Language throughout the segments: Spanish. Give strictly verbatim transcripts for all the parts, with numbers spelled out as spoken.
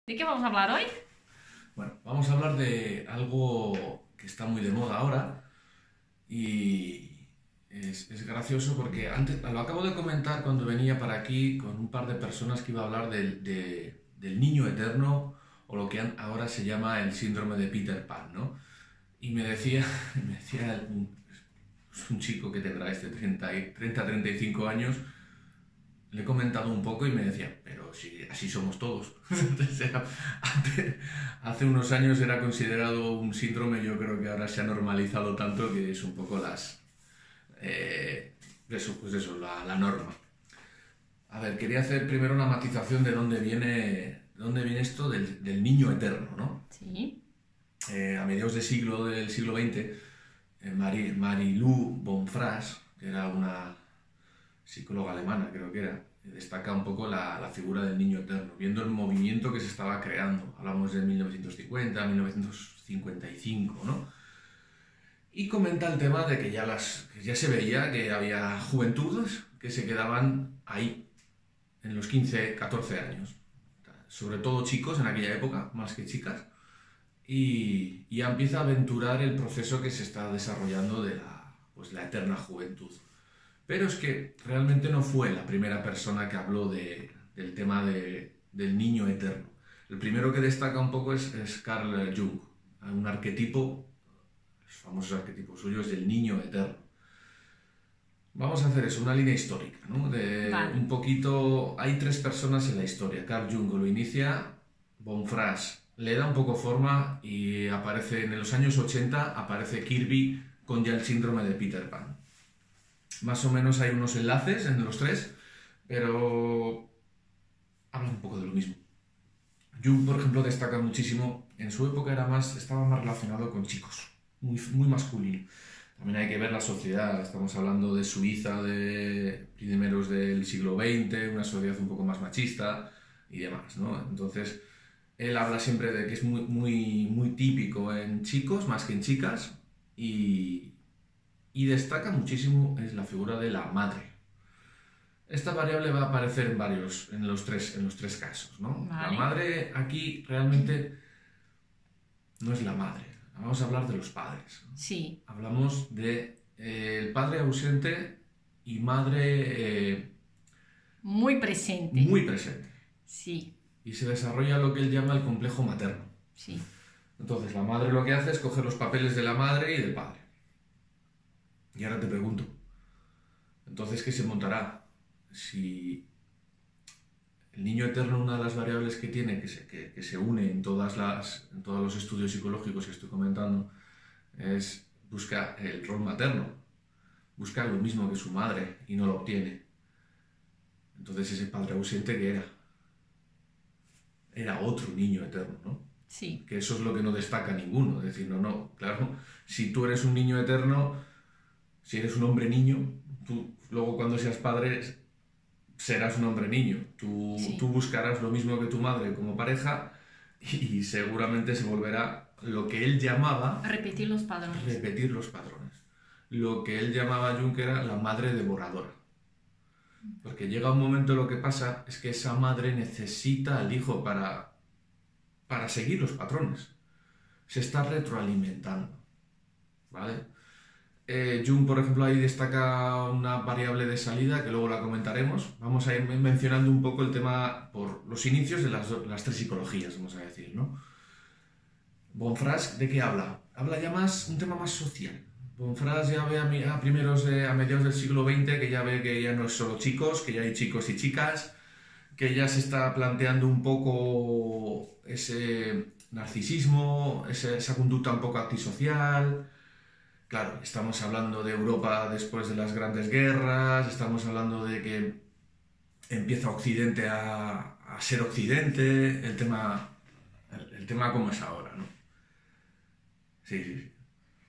¿De qué vamos a hablar hoy? Bueno, vamos a hablar de algo que está muy de moda ahora y es, es gracioso porque antes lo acabo de comentar cuando venía para aquí con un par de personas que iba a hablar del, de- del niño eterno o lo que an- ahora se llama el síndrome de Peter Pan, ¿no? Y me decía, me decía un, un chico que tendrá este treinta y- treinta a treinta y cinco años. Le he comentado un poco y me decía, pero si así somos todos. Entonces, era- antes- hace unos años era considerado un síndrome, yo creo que ahora se ha normalizado tanto que es un poco las... eh, eso, pues eso, la, la norma. A ver, quería hacer primero una matización de dónde viene, de dónde viene esto del, del niño eterno, ¿no? Sí. Eh, a mediados del siglo, del siglo veinte, eh, Marie, Marie-Lou von Frass, que era una psicóloga alemana, creo que era, destaca un poco la, la figura del niño eterno, viendo el movimiento que se estaba creando. Hablamos de mil novecientos cincuenta, mil novecientos cincuenta y cinco, ¿no? Y comenta el tema de que ya, las, que ya se veía que había juventudes que se quedaban ahí, en los quince, catorce años. Sobre todo chicos en aquella época, más que chicas. Y, y ya empieza a aventurar el proceso que se está desarrollando de la, pues, la eterna juventud. Pero es que realmente no fue la primera persona que habló de, del tema de, del niño eterno. El primero que destaca un poco es, es Carl Jung, un arquetipo, los famosos arquetipos suyos del niño eterno. Vamos a hacer eso, una línea histórica, ¿no? De Vale. un poquito, hay tres personas en la historia. Carl Jung lo inicia, von Frass le da un poco forma y aparece en los años ochenta, aparece Kirby con ya el síndrome de Peter Pan. Más o menos hay unos enlaces en los tres, pero hablan un poco de lo mismo. Jung, por ejemplo, destaca muchísimo, en su época era más, estaba más relacionado con chicos, muy, muy masculino. También hay que ver la sociedad, estamos hablando de Suiza de primeros del siglo veinte, una sociedad un poco más machista y demás, ¿no? Entonces, él habla siempre de que es muy, muy, muy típico en chicos más que en chicas y, y destaca muchísimo es la figura de la madre. Esta variable va a aparecer en varios, en los tres, en los tres casos, ¿no? La Vale. madre aquí realmente no es la madre. Vamos a hablar de los padres. Sí. Hablamos de eh, el padre ausente y madre eh, Muy presente. muy presente. Sí. Y se desarrolla lo que él llama el complejo materno. Sí. Entonces, la madre lo que hace es coger los papeles de la madre y del padre. Y ahora te pregunto, entonces, ¿qué se montará? Si el niño eterno, una de las variables que tiene, que se, que, que se une en, todas las, en todos los estudios psicológicos que estoy comentando, es busca el rol materno, busca lo mismo que su madre y no lo obtiene. Entonces ese padre ausente que era, era otro niño eterno, ¿no? Sí. Que eso es lo que no destaca ninguno, es decir, no, no, claro, si tú eres un niño eterno, si eres un hombre niño, tú luego cuando seas padre serás un hombre niño. Tú, tú Sí. buscarás lo mismo que tu madre como pareja y seguramente se volverá lo que él llamaba Repetir los padrones. repetir los patrones. Lo que él llamaba Jung era la madre devoradora. Porque llega un momento, lo que pasa es que esa madre necesita al hijo para, para seguir los patrones. Se está retroalimentando. ¿Vale? Eh, Jung, por ejemplo, ahí destaca una variable de salida que luego la comentaremos. Vamos a ir mencionando un poco el tema por los inicios de las, las tres psicologías, vamos a decir, ¿no? Von Frass, ¿de qué habla? Habla ya más, un tema más social. Von Frass ya ve a, mi- a primeros de- a mediados del siglo veinte que ya ve que ya no es solo chicos, que ya hay chicos y chicas, que ya se está planteando un poco ese narcisismo, ese- esa conducta un poco antisocial. Claro, estamos hablando de Europa después de las grandes guerras, estamos hablando de que empieza Occidente a, a ser Occidente, el tema, el, el tema como es ahora, ¿no? Sí, sí, sí.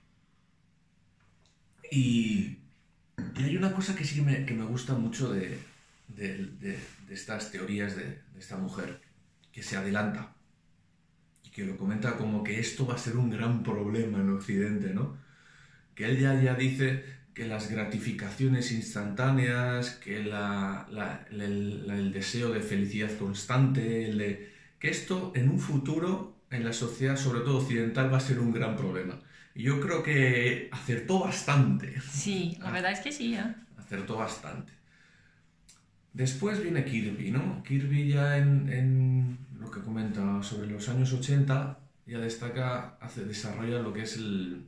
Y, y hay una cosa que sí que me, que me gusta mucho de, de, de- de estas teorías de, de esta mujer, que se adelanta y que lo comenta como que esto va a ser un gran problema en Occidente, ¿no? Que ella ya dice que las gratificaciones instantáneas, que la- la- el, el deseo de felicidad constante, el de que esto en un futuro en la sociedad, sobre todo occidental, va a ser un gran problema. Y yo creo que acertó bastante. Sí, la verdad es que sí, ¿eh? Acertó bastante. Después viene Kirby, ¿no? Kirby ya en, en lo que comenta sobre los años ochenta ya destaca, hace, desarrolla lo que es el...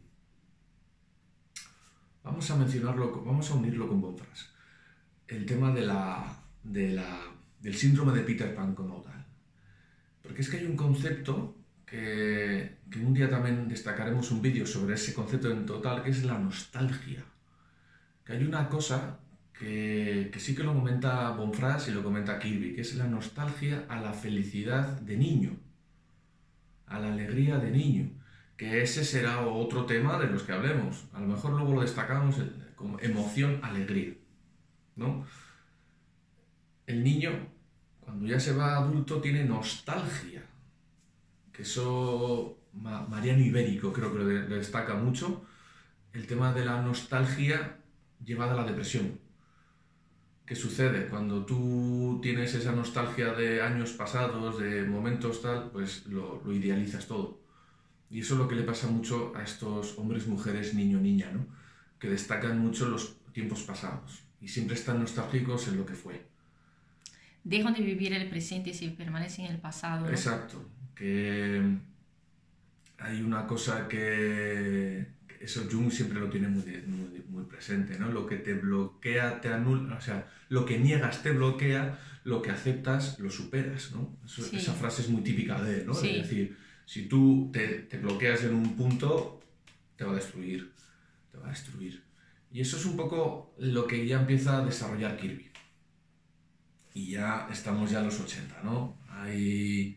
Vamos a mencionarlo, vamos a unirlo con Bonfras. El tema de la, de la, del síndrome de Peter Pan como tal. Porque es que hay un concepto que, que un día también destacaremos un vídeo sobre ese concepto en total, que es la nostalgia. Que hay una cosa que, que sí que lo comenta Bonfras y lo comenta Kirby, que es la nostalgia a la felicidad de niño, a la alegría de niño, que ese será otro tema de los que hablemos. A lo mejor luego lo destacamos como emoción, alegría, ¿no? El niño, cuando ya se va adulto, tiene nostalgia, que eso Mariano Ibérico creo que lo, de, lo destaca mucho, el tema de la nostalgia llevada a la depresión. ¿Qué sucede? Cuando tú tienes esa nostalgia de años pasados, de momentos tal, pues lo, lo idealizas todo. Y eso es lo que le pasa mucho a estos hombres, mujeres, niño, niña, ¿no? Que destacan mucho los tiempos pasados y siempre están nostálgicos en lo que fue. Dejan de vivir el presente y se permanecen en el pasado, ¿no? Exacto. Que hay una cosa que... Eso Jung siempre lo tiene muy, muy, muy presente, ¿no? Lo que te bloquea, te anula, o sea, lo que niegas te bloquea, lo que aceptas lo superas, ¿no? Eso, sí. Esa frase es muy típica de él, ¿no? Sí. Es decir, si tú te, te bloqueas en un punto, te va a destruir, te va a destruir. Y eso es un poco lo que ya empieza a desarrollar Kirby. Y ya estamos ya en los ochenta, ¿no? Hay...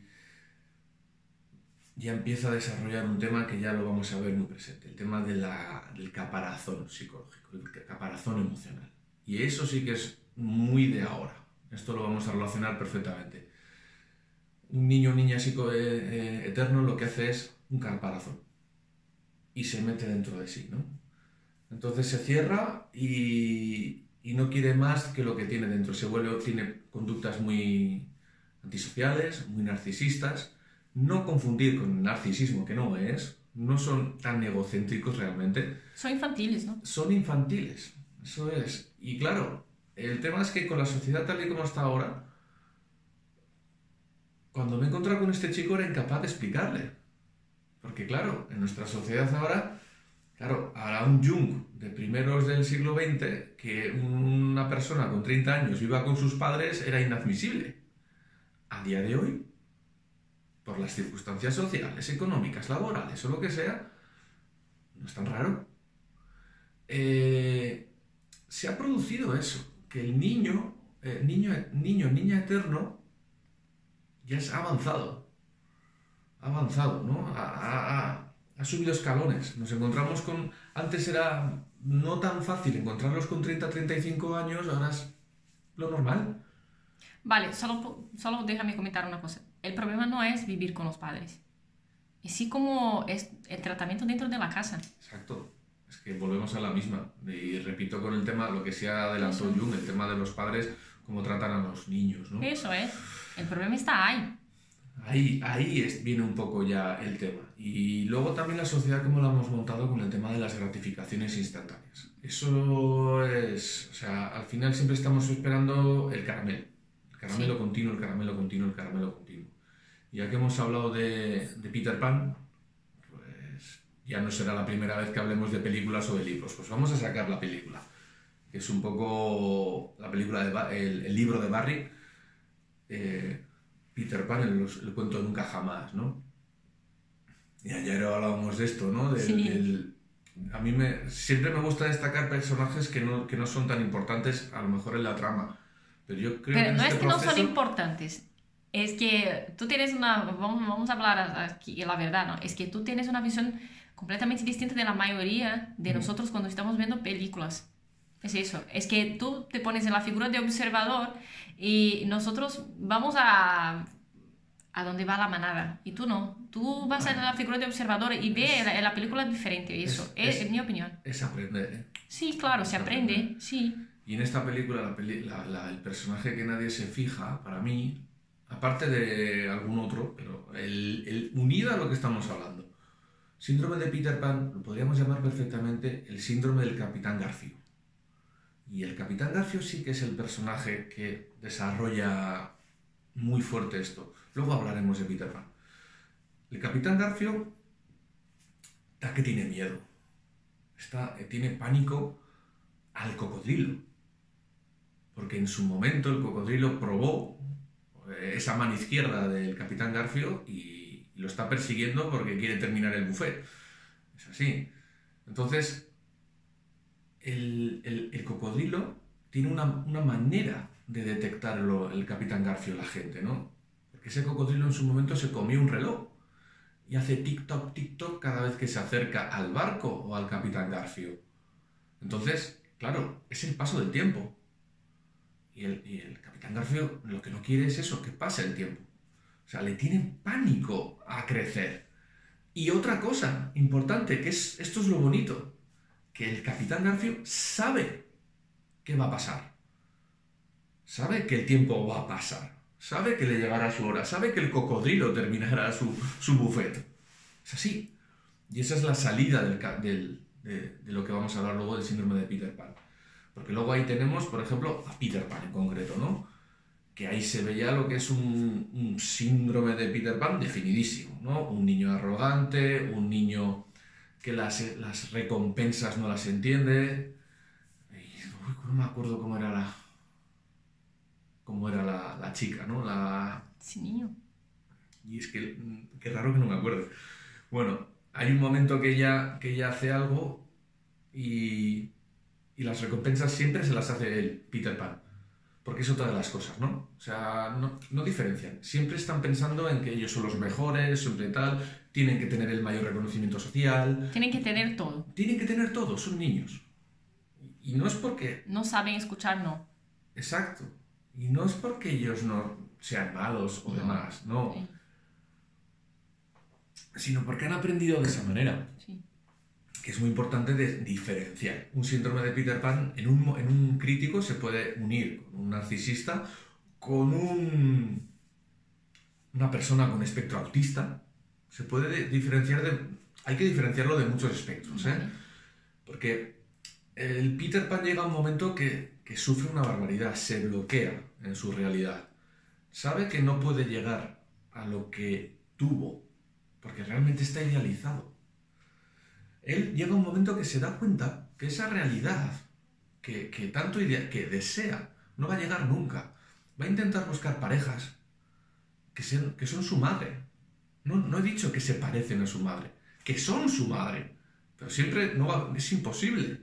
ya empieza a desarrollar un tema que ya lo vamos a ver muy presente, el tema de la, del caparazón psicológico, el caparazón emocional. Y eso sí que es muy de ahora. Esto lo vamos a relacionar perfectamente. Un niño o niña psico eh, eh, eterno lo que hace es un caparazón y se mete dentro de sí, ¿no? Entonces se cierra y, y no quiere más que lo que tiene dentro. Se vuelve, tiene conductas muy antisociales, muy narcisistas. No confundir con narcisismo, que no es, no son tan egocéntricos realmente. Son infantiles, ¿no? Son infantiles, eso es. Y claro, el tema es que con la sociedad tal y como está ahora, cuando me he encontrado con este chico era incapaz de explicarle. Porque claro, en nuestra sociedad ahora, claro, hará un Jung de primeros del siglo veinte que una persona con treinta años viva con sus padres era inadmisible. A día de hoy, por las circunstancias sociales, económicas, laborales o lo que sea, no es tan raro. Eh, se ha producido eso, que el niño, eh, niño, niño, niña eterno, ya es avanzado, ha avanzado, ¿no? Ha, ha, ha subido escalones. Nos encontramos con... Antes era no tan fácil encontrarlos con treinta, treinta y cinco años, ahora es lo normal. Vale, solo, solo déjame comentar una cosa. El problema no es vivir con los padres, es sí como es el tratamiento dentro de la casa. Exacto, es que volvemos a la misma. Y repito con el tema, lo que se ha adelantado Jung, el tema de los padres, cómo tratan a los niños, ¿no? Eso es, el problema está ahí. Ahí, ahí es, viene un poco ya el tema. Y luego también la sociedad como la hemos montado con el tema de las gratificaciones instantáneas. Eso es, o sea, al final siempre estamos esperando el caramelo. El caramelo sí. continuo, el caramelo continuo, el caramelo continuo. Ya que hemos hablado de, de Peter Pan, pues ya no será la primera vez que hablemos de películas o de libros. Pues vamos a sacar la película, que es un poco la película de el, el libro de Barry, eh, Peter Pan, el, el cuento de Nunca Jamás, ¿no? Y ayer hablábamos de esto, ¿no? Del, sí. del, a mí me, siempre me gusta destacar personajes que no, que no son tan importantes, a lo mejor en la trama. Pero yo creo Pero que en no este es que proceso... no son importantes. Es que tú tienes una, vamos, vamos a hablar aquí la verdad, ¿no? Es que tú tienes una visión completamente distinta de la mayoría de mm. nosotros cuando estamos viendo películas. Es eso, es que tú te pones en la figura de observador y nosotros vamos a, a donde va la manada y tú no. Tú vas ah. a la figura de observador y ves la, la película diferente, eso, es, es, es mi opinión. Es aprender, ¿eh? Sí, claro, es se aprende, aprender. Sí. Y en esta película la peli la, la, el personaje que nadie se fija, para mí, aparte de algún otro, pero el, el unido a lo que estamos hablando. Síndrome de Peter Pan lo podríamos llamar perfectamente el síndrome del Capitán Garfio. Y el Capitán Garfio sí que es el personaje que desarrolla muy fuerte esto. Luego hablaremos de Peter Pan. El Capitán Garfio da que tiene miedo. Está, tiene pánico al cocodrilo. Porque en su momento el cocodrilo probó esa mano izquierda del Capitán Garfio y lo está persiguiendo porque quiere terminar el buffet. Es así. Entonces, el, el, el cocodrilo tiene una, una manera de detectarlo el Capitán Garfio, la gente, ¿no? Porque ese cocodrilo en su momento se comió un reloj y hace tic-toc, tic-toc cada vez que se acerca al barco o al Capitán Garfio. Entonces, claro, es el paso del tiempo. Y el, y el Capitán Garfio lo que no quiere es eso, que pase el tiempo. O sea, le tiene pánico a crecer. Y otra cosa importante, que es, esto es lo bonito, que el Capitán Garfio sabe qué va a pasar. Sabe que el tiempo va a pasar. Sabe que le llegará su hora. Sabe que el cocodrilo terminará su, su buffet. Es así. Y esa es la salida del, del, de, de lo que vamos a hablar luego del síndrome de Peter Pan. Porque luego ahí tenemos, por ejemplo, a Peter Pan en concreto, ¿no? Que ahí se ve ya lo que es un, un síndrome de Peter Pan definidísimo, ¿no? Un niño arrogante, un niño que las, las recompensas no las entiende. Y, uy, no me acuerdo cómo era la... cómo era la, la chica, ¿no? La... Sí, niño. Y es que, qué raro que no me acuerde. Bueno, hay un momento que ella, que ella hace algo y... y las recompensas siempre se las hace él, Peter Pan. Porque es otra de las cosas, ¿no? O sea, no, no diferencian. Siempre están pensando en que ellos son los mejores, siempre tal, tienen que tener el mayor reconocimiento social. Tienen que tener todo. Tienen que tener todo, son niños. Y no es porque... No saben escuchar, no. Exacto. Y no es porque ellos no sean malos o No. demás, no. Sí. Sino porque han aprendido de esa manera. Sí. Que es muy importante de diferenciar. Un síndrome de Peter Pan en un, en un crítico se puede unir con un narcisista, con un, una persona con espectro autista. Se puede diferenciar de... Hay que diferenciarlo de muchos espectros, ¿eh? Vale. Porque el Peter Pan llega a un momento que, que sufre una barbaridad, se bloquea en su realidad. Sabe que no puede llegar a lo que tuvo, porque realmente está idealizado. Él llega a un momento que se da cuenta que esa realidad que, que tanto idea, que desea no va a llegar nunca. Va a intentar buscar parejas que, sean, que son su madre. No, no he dicho que se parecen a su madre, que son su madre. Pero siempre no va, es imposible.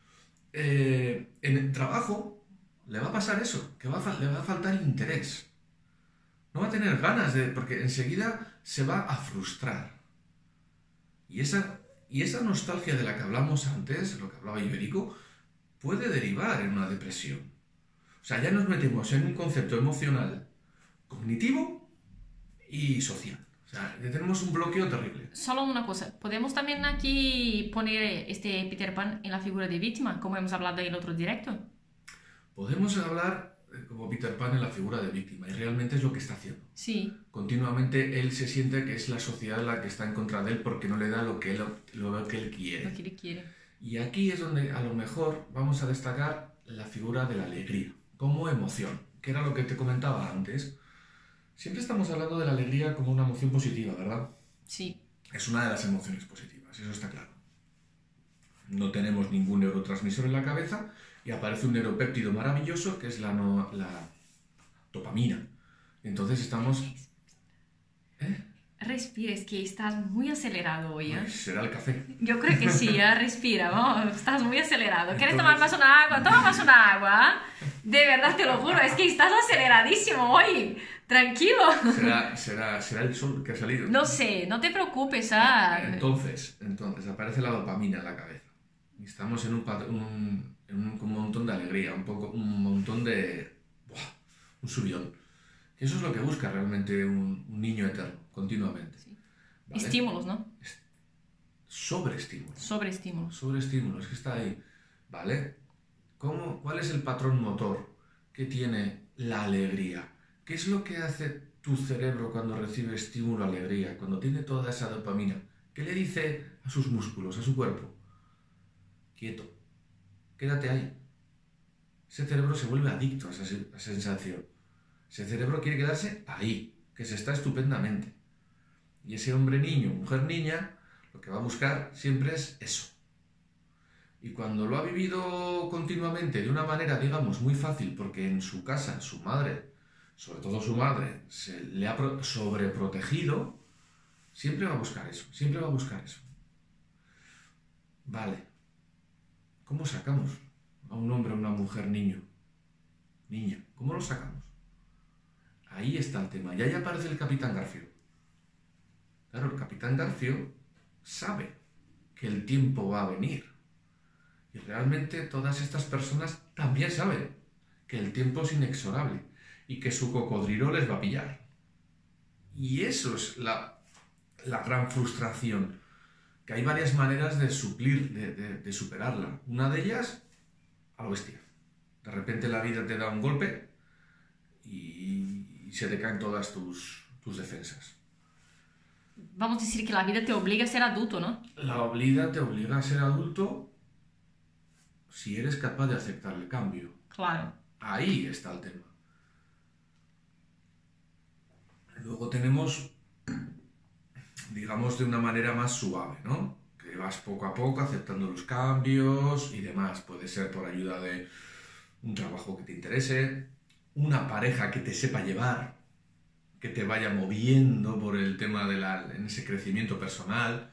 Eh, en el trabajo le va a pasar eso, que va a, le va a faltar interés. No va a tener ganas de... porque enseguida se va a frustrar. Y esa... Y esa nostalgia de la que hablamos antes, lo que hablaba Iberico, puede derivar en una depresión. O sea, ya nos metemos en un concepto emocional, cognitivo y social. O sea, ya tenemos un bloqueo terrible. Solo una cosa, podemos también aquí poner este Peter Pan en la figura de víctima, como hemos hablado en el otro directo. Podemos hablar como Peter Pan en la figura de víctima, y realmente es lo que está haciendo. Sí. Continuamente él se siente que es la sociedad la que está en contra de él porque no le da lo que él, lo que él quiere. Lo que él quiere. Y aquí es donde a lo mejor vamos a destacar la figura de la alegría como emoción, que era lo que te comentaba antes. Siempre estamos hablando de la alegría como una emoción positiva, ¿verdad? Sí. Es una de las emociones positivas, eso está claro. No tenemos ningún neurotransmisor en la cabeza y aparece un neuropéptido maravilloso que es la, no, la dopamina. Entonces estamos... ¿Eh? Respira, es que estás muy acelerado hoy, ¿eh? Pues será el café. Yo creo que sí, ¿eh? Respira, vamos, estás muy acelerado. ¿Quieres Entonces... tomar más una agua? Toma más una agua. De verdad, te lo juro, es que estás aceleradísimo hoy. Tranquilo. Será, será, será el sol que ha salido. No sé, no te preocupes, ¿ah? Entonces, entonces aparece la dopamina en la cabeza. Y estamos en un, un, en un, un montón de alegría, un, poco, un montón de... ¡buah! Un subidón. Eso es lo que busca realmente un, un niño eterno, continuamente. Sí. ¿Vale? Estímulos, ¿no? Sobreestímulos. Sobreestímulos. Sobreestímulos, que está ahí. ¿Vale? ¿Cómo, ¿Cuál es el patrón motor que tiene la alegría? ¿Qué es lo que hace tu cerebro cuando recibe estímulo, alegría, cuando tiene toda esa dopamina? ¿Qué le dice a sus músculos, a su cuerpo? Quieto, quédate ahí. Ese cerebro se vuelve adicto a esa, a esa sensación. Ese cerebro quiere quedarse ahí, que se está estupendamente. Y ese hombre niño, mujer niña, lo que va a buscar siempre es eso. Y cuando lo ha vivido continuamente de una manera, digamos, muy fácil, porque en su casa su madre, sobre todo su madre, se le ha sobreprotegido, siempre va a buscar eso, siempre va a buscar eso. Vale, ¿cómo sacamos a un hombre, a una mujer, niño, niña? ¿Cómo lo sacamos? Ahí está el tema, y ahí aparece el Capitán Garfio. Claro, el Capitán Garfio sabe que el tiempo va a venir. Y realmente todas estas personas también saben que el tiempo es inexorable y que su cocodrilo les va a pillar. Y eso es la, la gran frustración, que hay varias maneras de suplir, de, de, de superarla. Una de ellas, a lo bestia. De repente la vida te da un golpe y, y se te caen todas tus, tus defensas. Vamos a decir que la vida te obliga a ser adulto, ¿no? La vida te obliga a ser adulto si eres capaz de aceptar el cambio. Claro. Ahí está el tema. Luego tenemos, digamos, de una manera más suave, ¿no? Que vas poco a poco aceptando los cambios y demás. Puede ser por ayuda de un trabajo que te interese, una pareja que te sepa llevar, que te vaya moviendo por el tema de la, en ese crecimiento personal.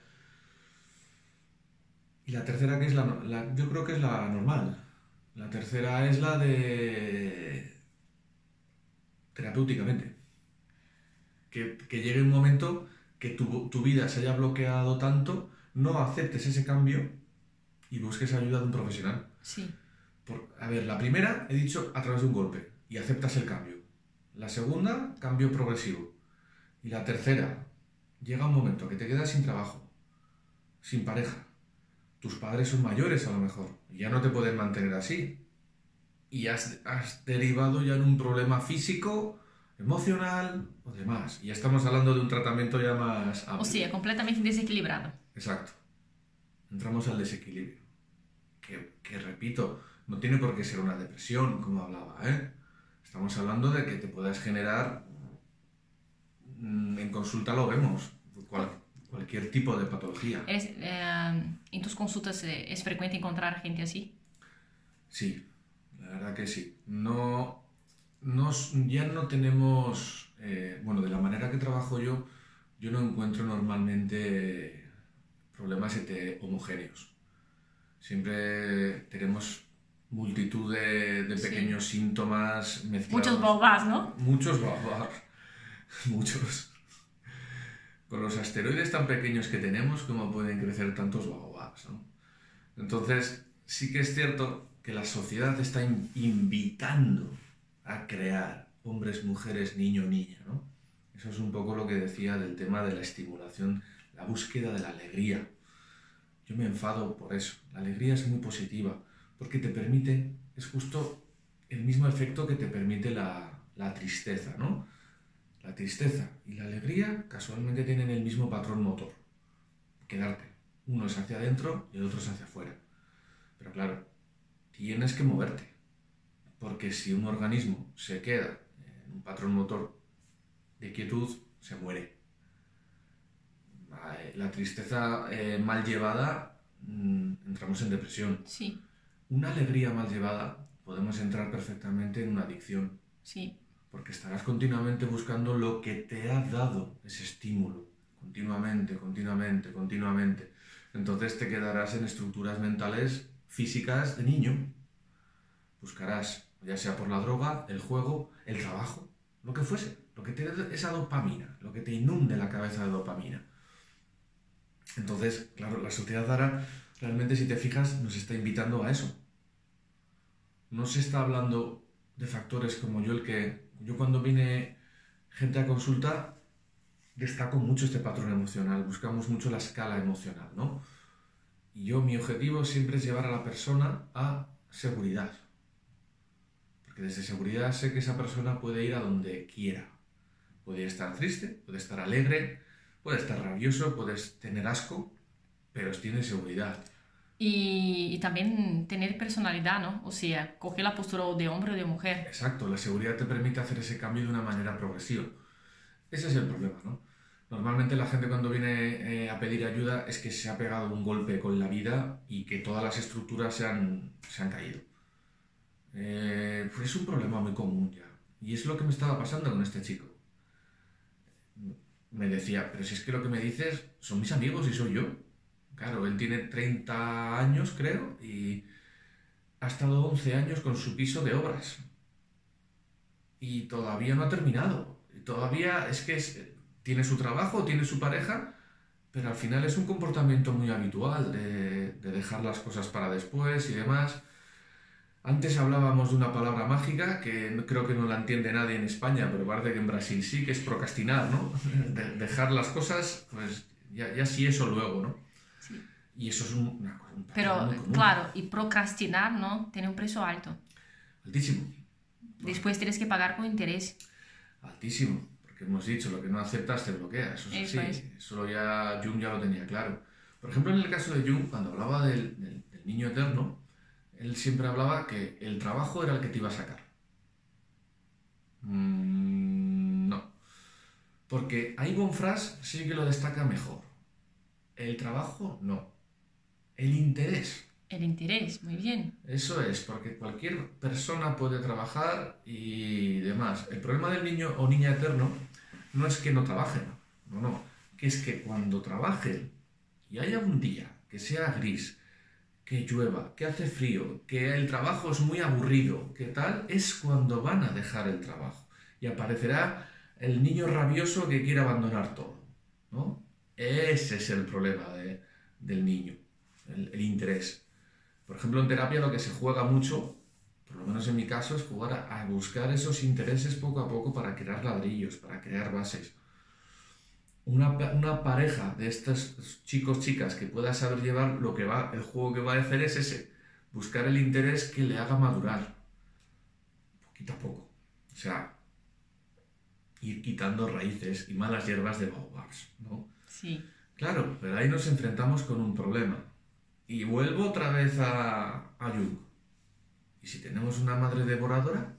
Y la tercera, que es la, la, yo creo que es la normal. La tercera es la de terapéuticamente. Que, que llegue un momento que tu, tu vida se haya bloqueado tanto, no aceptes ese cambio y busques ayuda de un profesional. Sí. Por, a ver, la primera he dicho a través de un golpe y aceptas el cambio. La segunda, cambio progresivo. Y la tercera, llega un momento que te quedas sin trabajo, sin pareja. Tus padres son mayores a lo mejor, y ya no te pueden mantener así. Y has, has derivado ya en un problema físico, emocional o demás. Y ya estamos hablando de un tratamiento ya más amplio. O sea, completamente desequilibrado. Exacto. Entramos al desequilibrio. Que, que repito, no tiene por qué ser una depresión, como hablaba, ¿eh? Estamos hablando de que te puedas generar, en consulta lo vemos, cual, cualquier tipo de patología. ¿Eres, eh, ¿En tus consultas eh, es frecuente encontrar gente así? Sí, la verdad que sí. No, no, ya no tenemos, eh, bueno, de la manera que trabajo yo, yo no encuentro normalmente problemas homogéneos. Siempre tenemos multitud de, de pequeños sí. síntomas mezclados. Muchos baobabs, ¿no? Muchos baobabs. Muchos. Con los asteroides tan pequeños que tenemos, ¿cómo pueden crecer tantos baobabs, ¿no? Entonces, sí que es cierto que la sociedad está in invitando a crear hombres, mujeres, niño, niña, ¿no? Eso es un poco lo que decía del tema de la estimulación, la búsqueda de la alegría. Yo me enfado por eso. La alegría es muy positiva, porque te permite, es justo el mismo efecto que te permite la, la tristeza, ¿no? La tristeza y la alegría casualmente tienen el mismo patrón motor, quedarte. Uno es hacia adentro y el otro es hacia afuera. Pero claro, tienes que moverte, porque si un organismo se queda en un patrón motor de quietud, se muere. La tristeza eh, mal llevada, mmm, entramos en depresión. Sí. Una alegría mal llevada, podemos entrar perfectamente en una adicción. Sí. Porque estarás continuamente buscando lo que te ha dado ese estímulo. Continuamente, continuamente, continuamente. Entonces te quedarás en estructuras mentales físicas de niño. Buscarás, ya sea por la droga, el juego, el trabajo, lo que fuese. Lo que te dé esa dopamina, lo que te inunde la cabeza de dopamina. Entonces, claro, la sociedad ahora, realmente si te fijas, nos está invitando a eso. No se está hablando de factores como yo, el que yo cuando vine gente a consulta, destaco mucho este patrón emocional, buscamos mucho la escala emocional, ¿no? Y yo, mi objetivo siempre es llevar a la persona a seguridad. Porque desde seguridad sé que esa persona puede ir a donde quiera. Puede estar triste, puede estar alegre, puede estar rabioso, puedes tener asco, pero tiene seguridad. Y, y también tener personalidad, ¿no? O sea, coger la postura de hombre o de mujer. Exacto, la seguridad te permite hacer ese cambio de una manera progresiva. Ese es el problema, ¿no? Normalmente la gente cuando viene eh, a pedir ayuda es que se ha pegado un golpe con la vida y que todas las estructuras se han, se han caído. Eh, pues es un problema muy común ya. Y es lo que me estaba pasando con este chico. Me decía, pero si es que lo que me dices son mis amigos y soy yo. Claro, él tiene treinta años, creo, y ha estado once años con su piso de obras. Y todavía no ha terminado. Y todavía es que es, tiene su trabajo, tiene su pareja, pero al final es un comportamiento muy habitual de, de dejar las cosas para después y demás. Antes hablábamos de una palabra mágica que no- creo que no la entiende nadie en España, pero parece que en Brasil sí, que es procrastinar, ¿no? De- dejar las cosas, pues ya, ya sí eso luego, ¿no? Sí. Y eso es un, una cosa- un patrón Pero, muy común. claro, y procrastinar, ¿no? Tiene un precio alto. Altísimo, Después tienes que pagar con interés. altísimo. Porque hemos dicho, lo que no aceptas te bloquea, eso es Eso así. es. Eso ya Jung ya lo tenía claro. Por ejemplo, en el caso de Jung, cuando hablaba del, del- del niño eterno, él siempre hablaba que el trabajo era el que te iba a sacar. Mm, no. Porque ahí Bonfras sí que lo destaca mejor. El trabajo, no. El interés. El interés, muy bien. Eso es, porque cualquier persona puede trabajar y demás. El problema del niño o niña eterno no es que no trabajen, no, no. Que es que cuando trabajen y haya un día que sea gris, que llueva, que hace frío, que el trabajo es muy aburrido, que tal, es cuando van a dejar el trabajo. Y aparecerá el niño rabioso que quiere abandonar todo, ¿no? Ese es el problema de- del niño, el, el interés. Por ejemplo, en terapia lo que se juega mucho, por lo menos en mi caso, es jugar a, a buscar esos intereses poco a poco para crear ladrillos, para crear bases. Una, pa- una pareja de estos chicos, chicas que pueda saber llevar lo que va, el juego que va a hacer es ese, buscar el interés que le haga madurar, poquito a poco. O sea, ir quitando raíces y malas hierbas de baobabs, ¿no? Sí. Claro, pero ahí nos enfrentamos con un problema. Y vuelvo otra vez a, a Jung. ¿Y si tenemos una madre devoradora?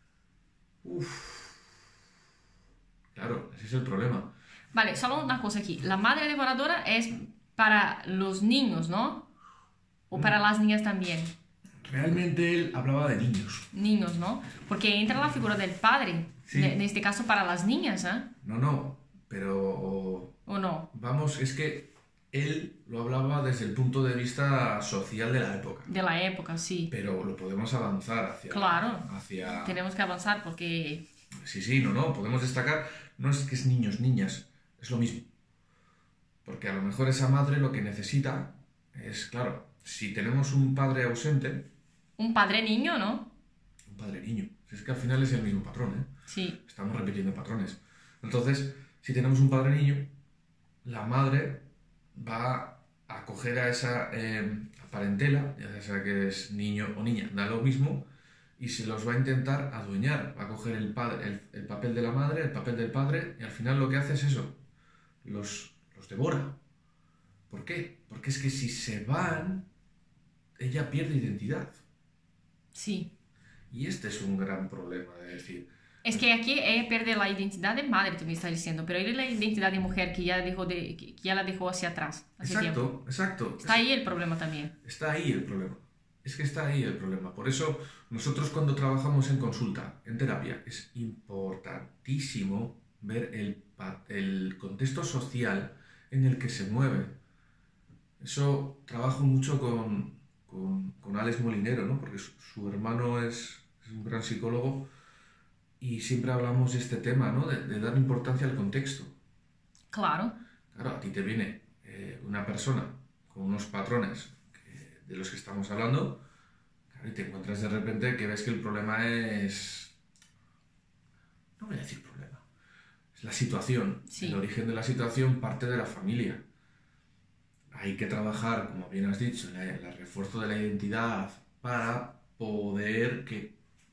Uf, claro, ese es el problema. Vale, solo una cosa aquí. La madre devoradora es para los niños, ¿no? O para las niñas también. Realmente él hablaba de niños. Niños, ¿no? Porque entra la figura del padre. Sí. Ne- En este caso para las niñas, ¿eh? No, no, pero ¿O no? vamos, es que él lo hablaba desde el punto de vista social de la época. De la época, sí. Pero lo podemos avanzar hacia... Claro. hacia... Tenemos que avanzar porque... Sí, sí, no, no, podemos destacar, no es que es niños, niñas, es lo mismo. Porque a lo mejor esa madre lo que necesita es, claro, si tenemos un padre ausente, Un padre niño, ¿no? un padre niño, si es que al final es el mismo patrón, ¿eh? Sí. Estamos repitiendo patrones. Entonces, si tenemos un padre niño, la madre va a coger a esa eh, parentela, ya sea que es niño o niña, da lo mismo, y se los va a intentar adueñar. Va a coger el, padre, el, el papel de la madre, el papel del padre, y al final lo que hace es eso, los, los devora. ¿Por qué? Porque es que si se van, ella pierde identidad. Sí. Y este es un gran problema, de decir, Es que aquí ella pierde la identidad de madre, tú me estás diciendo, pero él la identidad de mujer que ya, dejó de, que ya la dejó hacia atrás, hace tiempo. exacto, exacto. Está ahí el problema también. Está ahí el problema. Es que está ahí el problema. Por eso nosotros cuando trabajamos en consulta, en terapia, es importantísimo ver el, pa- el contexto social en el que se mueve. Eso trabajo mucho con, con, con Alex Molinero, ¿no? Porque su, su hermano es, es un gran psicólogo y siempre hablamos de este tema, ¿no? De, de dar importancia al contexto. Claro. Claro, a ti te viene eh, una persona con unos patrones que- de los que estamos hablando, claro, y te encuentras de repente que ves que el problema es... No voy a decir problema, es la situación. Sí. El origen de la situación parte de la familia. Hay que trabajar, como bien has dicho, en la- en el refuerzo de la identidad para poder que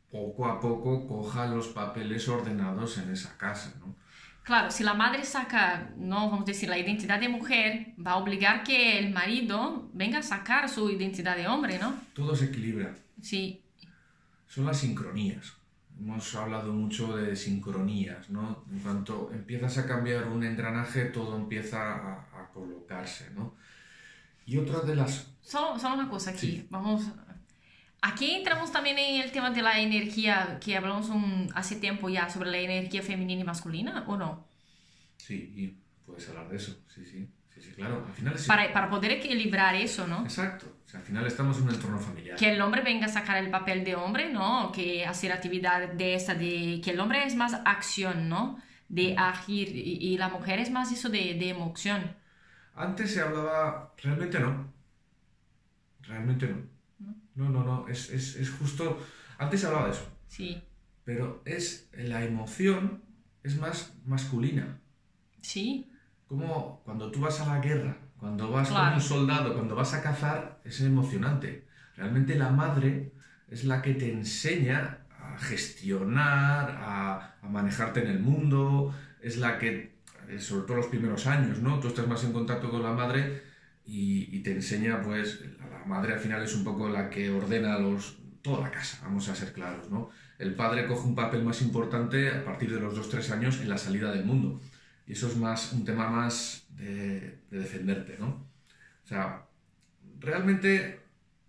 poco a poco coja los papeles ordenados en esa casa, ¿no? Claro, si la madre saca, no vamos a decir, la identidad de mujer, va a obligar que el marido venga a sacar su identidad de hombre, ¿no? Todo se equilibra. Sí. Son las sincronías. Hemos hablado mucho de sincronías, ¿no? En cuanto empiezas a cambiar un engranaje, todo empieza a, a colocarse, ¿no? Y otra de las... Solo, solo una cosa aquí, Sí. vamos... Aquí entramos también en el tema de la energía, que hablamos un- hace tiempo ya sobre la energía femenina y masculina, ¿o no? Sí, y puedes hablar de eso, sí, sí, sí, sí, claro. Al final es... Para, para poder equilibrar eso, ¿no? Exacto. O sea, al final estamos en un entorno familiar. Que el hombre venga a sacar el papel de hombre, ¿no? Que hacer actividad de esta, de... Que el hombre es más acción, ¿no? De agir, y, y la mujer es más eso de, de emoción. Antes se hablaba... Realmente no. Realmente no. No, no, no. Es, es, es justo... Antes se hablaba de eso. Sí. Pero es... La emoción es más masculina. Sí. Como cuando tú vas a la guerra, cuando vas Claro. con un soldado, cuando vas a cazar, es emocionante. Realmente la madre es la que te enseña a gestionar, a, a manejarte en el mundo, es la que, eh, sobre todo los primeros años, ¿no? Tú estás más en contacto con la madre y, y te enseña, pues, la, la madre al final es un poco la que ordena los, toda la casa, vamos a ser claros, ¿no? El padre coge un papel más importante a partir de los dos tres años en la salida del mundo. Y eso es más un tema más de, de defenderte, ¿no? O sea, realmente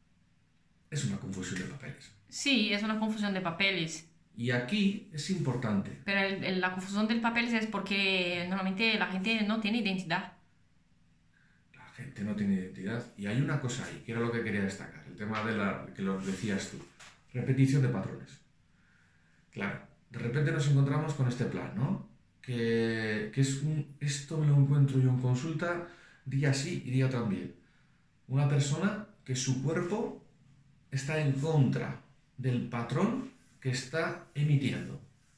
es una confusión de papeles. Sí, es una confusión de papeles. Y aquí es importante. Pero el- el- la confusión de papeles es porque normalmente la gente no tiene identidad. La gente no tiene identidad. Y hay una cosa ahí, que era lo que quería destacar. El tema de la que lo decías tú. Repetición de patrones. Claro, de repente nos encontramos con este plan, ¿no? Que, que es un, esto me lo encuentro yo en consulta día sí y día también. Una persona que su cuerpo está en contra del patrón que está emitiendo.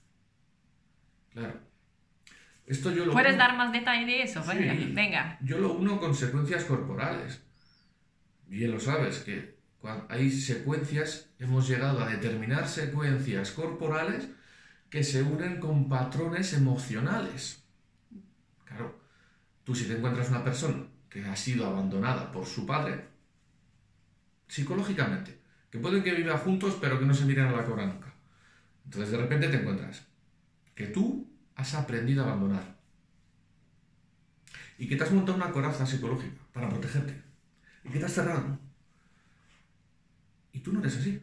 Claro. Esto yo lo ¿Puedes uno- dar más detalle de eso? Sí. Venga, venga. Yo lo uno con secuencias corporales. Bien lo sabes, que cuando hay secuencias, hemos llegado a determinar secuencias corporales que se unen con patrones emocionales. Claro, tú si te encuentras una persona que ha sido abandonada por su padre, psicológicamente, que pueden que vivan juntos pero que no se miren a la cara nunca. Entonces de repente te encuentras que tú has aprendido a abandonar y que te has montado una coraza psicológica para protegerte y que te has cerrado. Y tú no eres así.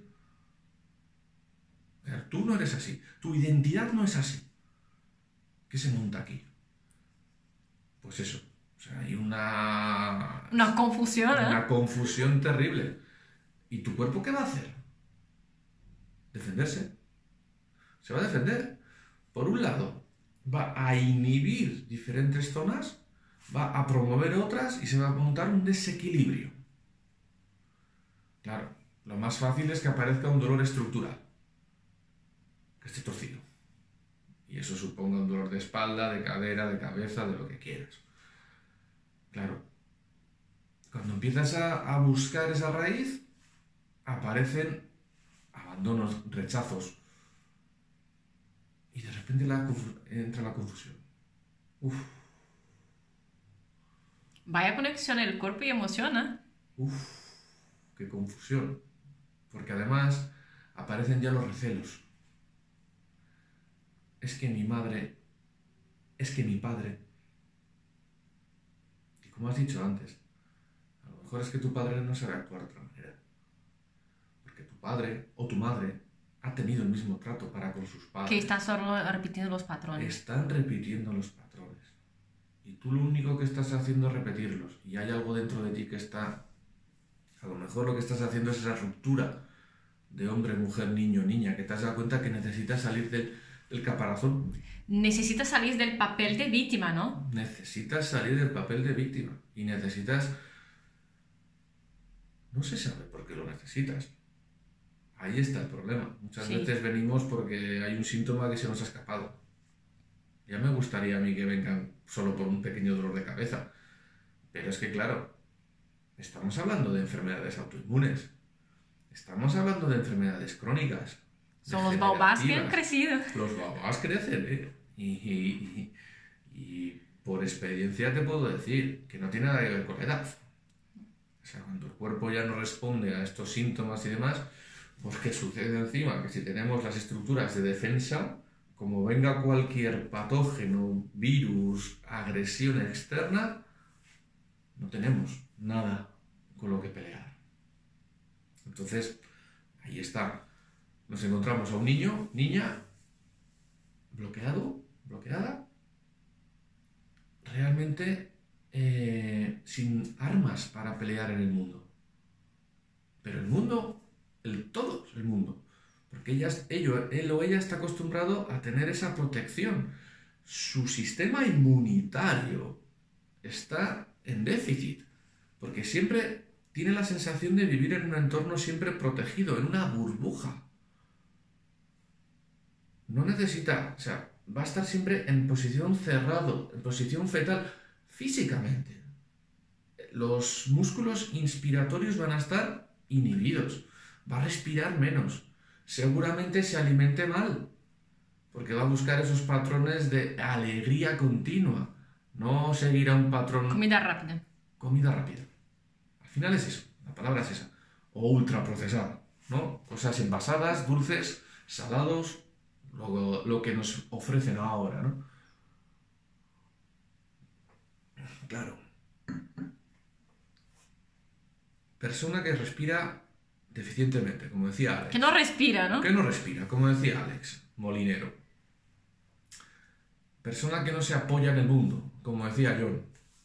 O sea, tú no eres así. Tu identidad no es así. ¿Qué se monta aquí? Pues eso. O sea, hay una... Una confusión, ¿eh? Una confusión terrible. ¿Y tu cuerpo qué va a hacer? Defenderse. Se va a defender. Por un lado, va a inhibir diferentes zonas, va a promover otras y se va a montar un desequilibrio. Claro, lo más fácil es que aparezca un dolor estructural. Que esté torcido. Y eso suponga un dolor de espalda, de cadera, de cabeza, de lo que quieras. Claro. Cuando empiezas a, a buscar esa raíz, aparecen abandonos, rechazos. Y de repente la, entra la confusión. Uf, Vaya conexión el cuerpo y emoción, ¿eh? uf, qué confusión. Porque además aparecen ya los recelos. Es que mi madre, es que mi padre. Y como has dicho antes, a lo mejor es que tu padre no sabe actuar de otra manera. Porque tu padre o tu madre ha tenido el mismo trato para con sus padres. Que está solo repitiendo los patrones. Están repitiendo los patrones. Y tú lo único que estás haciendo es repetirlos. Y hay algo dentro de ti que está... A lo mejor lo que estás haciendo es esa ruptura de hombre, mujer, niño, niña, que te has dado cuenta que necesitas salir del, del caparazón. Necesitas salir del papel de víctima, ¿no? Necesitas salir del papel de víctima. Y necesitas... No se sabe por qué lo necesitas. Ahí está el problema. Muchas Sí. veces venimos porque hay un síntoma que se nos ha escapado. Ya me gustaría a mí que vengan solo por un pequeño dolor de cabeza. Pero es que, claro, estamos hablando de enfermedades autoinmunes. Estamos hablando de enfermedades crónicas. Son los baobabs que han degenerativas. crecido. Los baobabs crecen, ¿eh? Y, y- y- y por experiencia te puedo decir que no tiene nada que ver con la edad. O sea, cuando el cuerpo ya no responde a estos síntomas y demás, pues ¿qué sucede encima? Que si tenemos las estructuras de defensa, como venga cualquier patógeno, virus, agresión externa, no tenemos nada con lo que pelear. Entonces, ahí está. Nos encontramos a un niño, niña, bloqueado, bloqueada, realmente eh, sin armas para pelear en el mundo. Pero el mundo, el todo el mundo, porque ella, ello, él o ella está acostumbrado a tener esa protección. Su sistema inmunitario está en déficit, porque siempre tiene la sensación de vivir en un entorno siempre protegido, en una burbuja. No necesita, o sea, va a estar siempre en posición cerrado, en posición fetal, físicamente. Los músculos inspiratorios van a estar inhibidos, va a respirar menos, seguramente se alimente mal, porque va a buscar esos patrones de alegría continua, no seguirá un patrón... Comida rápida. Comida rápida. Al final es eso, la palabra es esa. O ultraprocesada, ¿no? Cosas envasadas, dulces, salados, lo, lo que nos ofrecen ahora, ¿no? Claro. Persona que respira deficientemente, como decía Alex. Que no respira, ¿no? Que no respira, como decía Alex, Molinero. Persona que no se apoya en el mundo, como decía John.